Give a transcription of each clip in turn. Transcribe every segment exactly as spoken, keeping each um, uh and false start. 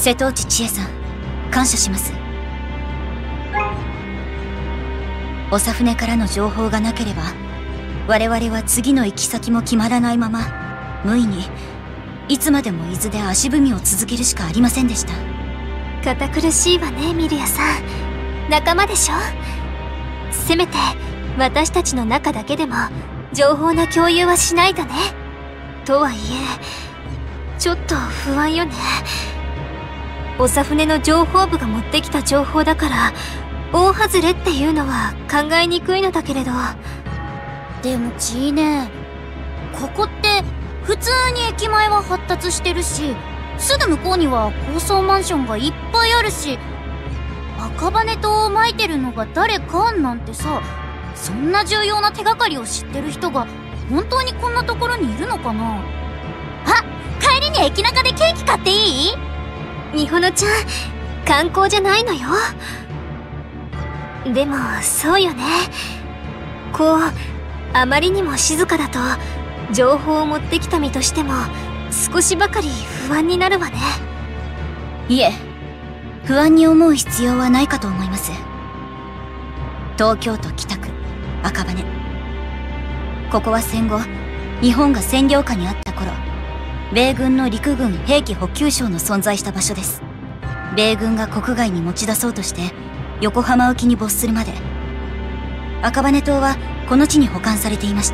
瀬戸内千恵さん、感謝します。長船からの情報がなければ我々は次の行き先も決まらないまま無意にいつまでも伊豆で足踏みを続けるしかありませんでした。 堅苦しいわね、ミルヤさん。仲間でしょ。せめて私たちの中だけでも情報の共有はしないとね。とはいえちょっと不安よね。長船の情報部が持ってきた情報だから大外れっていうのは考えにくいのだけれど。 でもちーね、ここって普通に駅前は発達してるし、すぐ向こうには高層マンションがいっぱいあるし、赤羽島をまいてるのが誰かなんてさ、そんな重要な手がかりを知ってる人が本当にこんなところにいるのかな。あ、帰りに駅中でケーキ買っていい？ みほのちゃん、観光じゃないのよ。でもそうよね。こうあまりにも静かだと情報を持ってきた身としても少しばかり不安になるわね。 いえ、不安に思う必要はないかと思います。東京都北区赤羽、ここは戦後日本が占領下にあった頃、米軍の陸軍兵器補給廠の存在した場所です。米軍が国外に持ち出そうとして横浜沖に没するまで赤羽島はこの地に保管されていました。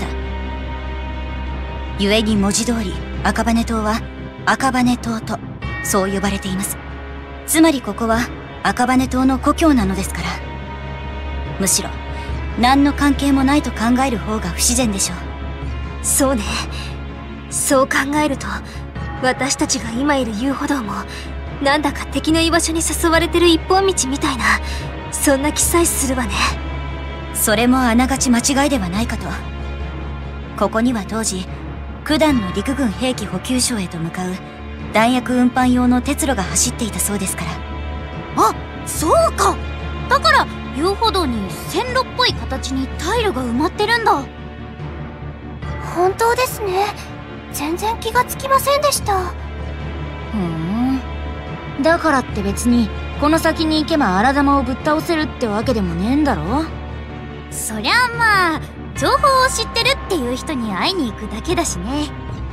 故に文字通り赤羽島は赤羽島とそう呼ばれています。つまりここは赤羽島の故郷なのですから、むしろ何の関係もないと考える方が不自然でしょう。 そうね。そう考えると私たちが今いる遊歩道もなんだか敵の居場所に誘われてる一本道みたいな、そんな気さえするわね。 それもあながち間違いではないかと。ここには当時九段の陸軍兵器補給廠へと向かう弾薬運搬用の鉄路が走っていたそうですから。 あ、そうか。だから遊歩道に線路っぽい形にタイルが埋まってるんだ。 本当ですね。全然気がつきませんでした。 ふーん。だからって別にこの先に行けば荒玉をぶっ倒せるってわけでもねえんだろ。そりゃあまあ情報を知ってるっていう人に会いに行くだけだしね。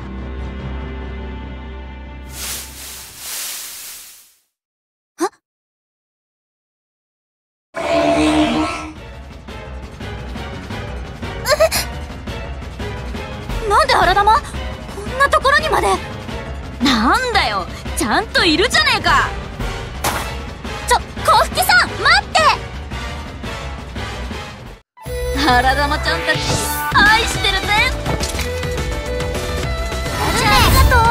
はっなんで荒玉こんなところにまで。 なんだよ、ちゃんといるじゃねえか。 ちょ、幸福さん待って。 荒玉ちゃんたち愛してるぜ。 ありがと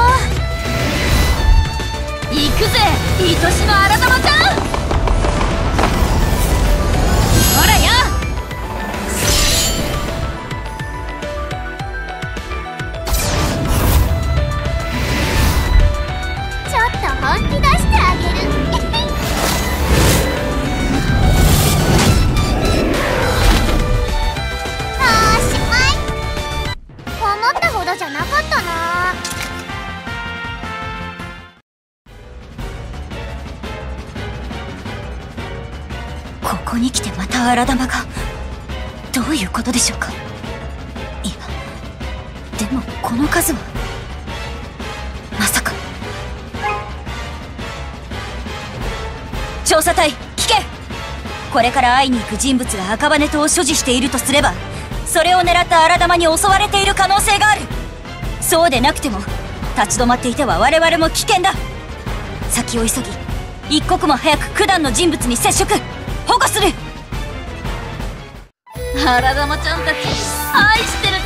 う。 行くぜ、愛しの荒玉ちゃん。ほらよ。 ちょっと本気出してあげる。じゃなかったな。 ここに来てまた荒玉が。どういうことでしょうか。いや、でもこの数はまさか。調査隊聞け。これから会いに行く人物が赤羽島を所持しているとすれば、それを狙った荒玉に襲われている可能性がある。そうでなくても立ち止まっていては我々も危険だ。先を急ぎ一刻も早く九段の人物に接触保護する。 荒玉ちゃんたち愛してるぜ。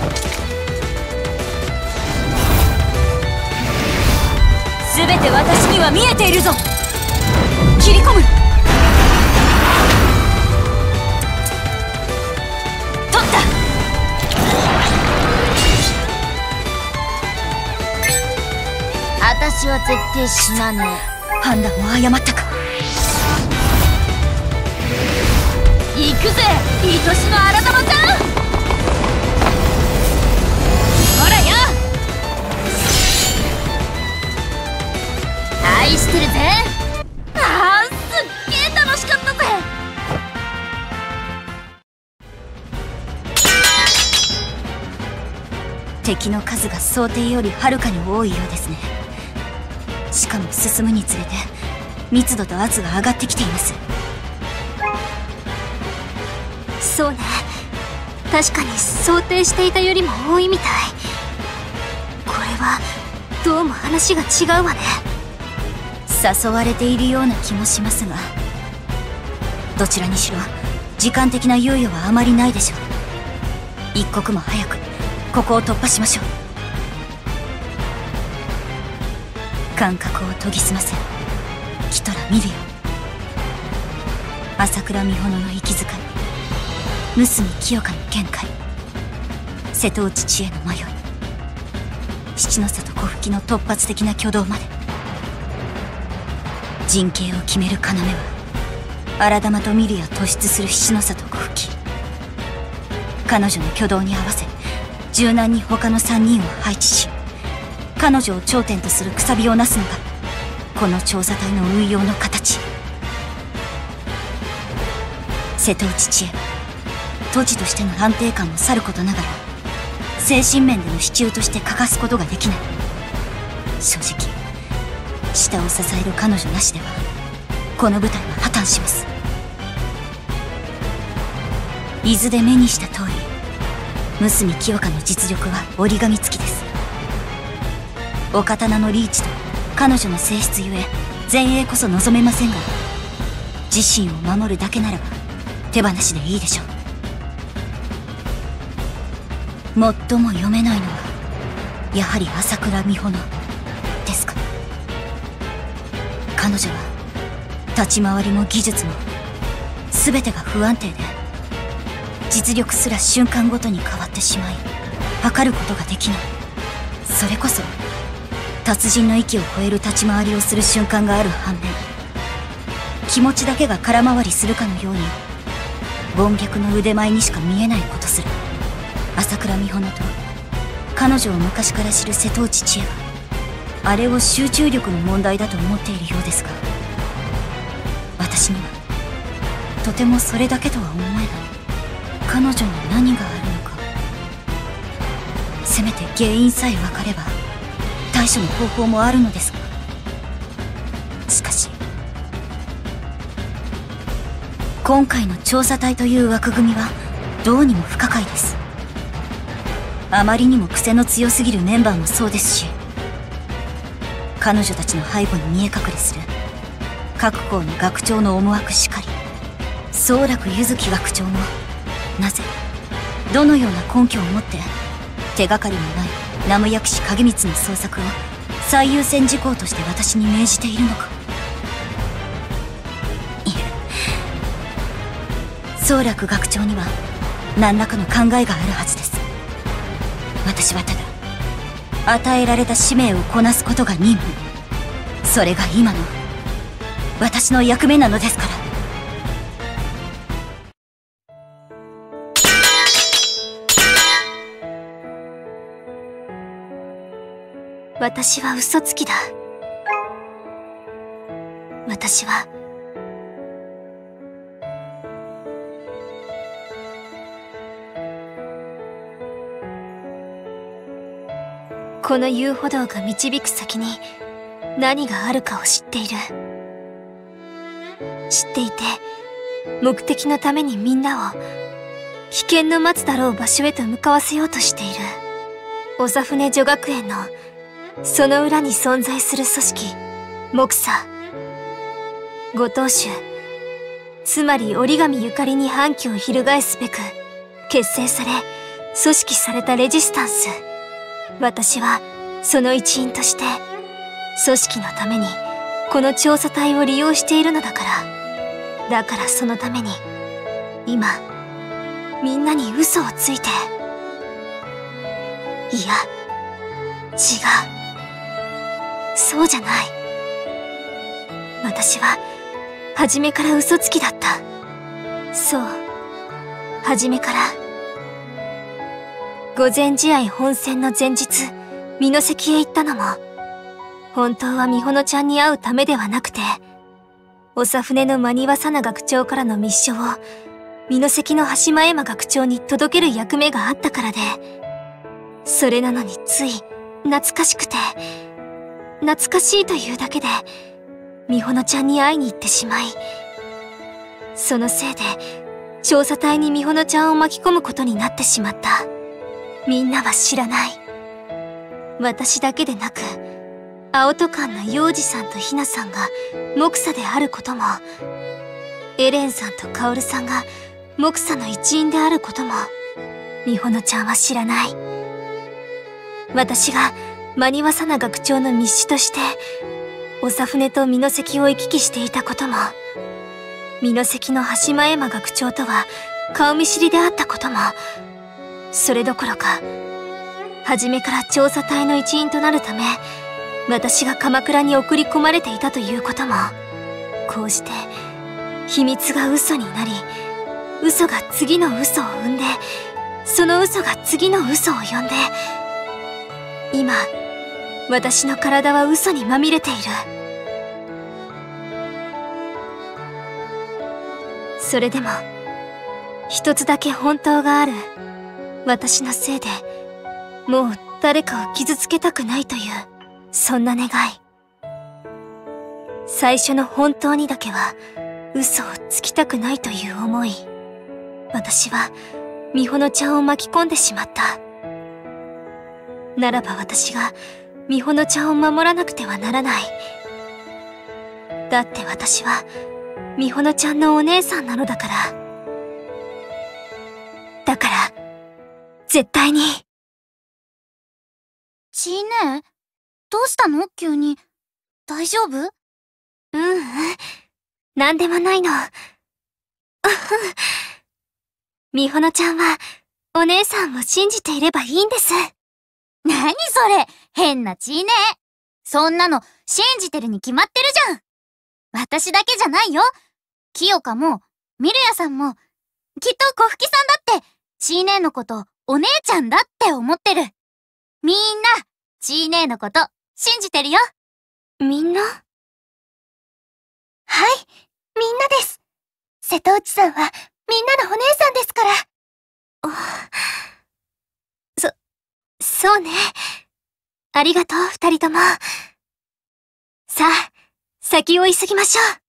全て私には見えているぞ。切り込む。取った。 私は絶対死なねえ。 判断を誤ったか。 行くぜ、愛しの荒玉ちゃん。ほらよ。愛してってるぜ。あー、すっげー楽しかったぜ。 敵の数が想定よりはるかに多いようですね。しかも進むにつれて密度と圧が上がってきています。 そうね、確かに想定していたよりも多いみたい。これはどうも話が違うわね。 誘われているような気もしますが、どちらにしろ時間的な猶予はあまりないでしょう。一刻も早くここを突破しましょう。感覚を研ぎ澄ませ、来たら見るよ。朝倉美穂の息遣い、娘清香の見解、瀬戸内知恵の迷い、七の里小吹の突発的な挙動まで、陣形を決める要は荒玉とミリア突出する七の里小吹。彼女の挙動に合わせ柔軟に他の三人を配置し、彼女を頂点とするくさびをなすのがこの調査隊の運用の形。瀬戸内知恵は都知としての安定感もさることながら、精神面での支柱として欠かすことができない。正直下を支える彼女なしではこの部隊は破綻します。伊豆で目にした通り、娘清香の実力は折り紙付きです。お刀のリーチと彼女の性質ゆえ前衛こそ望めませんが、自身を守るだけならば手放しでいいでしょう。最も読めないのはやはり朝倉美穂のですか。彼女は立ち回りも技術も全てが不安定で、実力すら瞬間ごとに変わってしまい測ることができない。それこそ達人の域を超える立ち回りをする瞬間がある反面、気持ちだけが空回りするかのように凡逆の腕前にしか見えないことする朝倉美穂のと、彼女を昔から知る瀬戸内知恵はあれを集中力の問題だと思っているようですが、私にはとてもそれだけとは思えない。彼女に何があるのか、せめて原因さえ分かれば対処の方法もあるのですが、しかし今回の調査隊という枠組みはどうにも不可解です。あまりにも癖の強すぎるメンバーもそうですし、彼女たちの背後に見え隠れする各校の学長の思惑しかり、宗楽柚月学長もなぜどのような根拠を持って手がかりのない南無薬師影光の捜索を最優先事項として私に命じているのか。いえ、宗楽学長には何らかの考えがあるはずです。私はただ与えられた使命をこなすことが任務、それが今の私の役目なのですから。 私は嘘つきだ。私はこの遊歩道が導く先に何があるかを知っている。知っていて目的のためにみんなを危険の待つだろう場所へと向かわせようとしている。長船女学園のその裏に存在する組織、木佐ご当主、つまり折り紙ゆかりに反旗を翻すべく結成され組織されたレジスタンス。私はその一員として組織のためにこの調査隊を利用しているのだから。だからそのために今みんなに嘘をついて、いや違う、そうじゃない。私は初めから嘘つきだった。そう、初めから。御前試合本戦の前日、美濃関へ行ったのも本当は美穂ちゃんに会うためではなくて、長船の真庭さな学長からの密書を、美関の橋間山学長に届ける役目があったからで、それなのについ、懐かしくて、懐かしいというだけで、美穂ちゃんに会いに行ってしまい、そのせいで、調査隊に美穂ちゃんを巻き込むことになってしまった。みんなは知らない。私だけでなく、青戸館の幼児さんとひなさんが木佐であることも、エレンさんとカオルさんが木佐の一員であることも、美穂ちゃんは知らない。私が真庭さな学長の密使として、長船と美関を行き来していたことも、美関の橋間山学長とは顔見知りであったことも、それどころか、初めから調査隊の一員となるため、私が鎌倉に送り込まれていたということも、こうして、秘密が嘘になり、嘘が次の嘘を生んで、その嘘が次の嘘を呼んで、今、私の体は嘘にまみれている。それでも、一つだけ本当がある。私のせいで、もう誰かを傷つけたくないという、そんな願い。最初の本当にだけは、嘘をつきたくないという思い。私は、美穂ちゃんを巻き込んでしまった。ならば私が、美穂ちゃんを守らなくてはならない。だって私は、美穂ちゃんのお姉さんなのだから。だから、絶対に。 ちーねえ、どうしたの急に。大丈夫？ ううん、なんでもないの。美穂ちゃんは、お姉さんを信じていればいいんです。 なにそれ、変なちーねえ。そんなの、信じてるに決まってるじゃん。私だけじゃないよ。清香も、ミルヤさんも、きっと小吹さんだって、ちーねえのこと、お姉ちゃんだって思ってる。みんな、ちーねえのこと、信じてるよ。 みんな？ はい、みんなです。瀬戸内さんは、みんなのお姉さんですから。 そ、そうね。ありがとう、二人とも。さあ、先を急ぎましょう。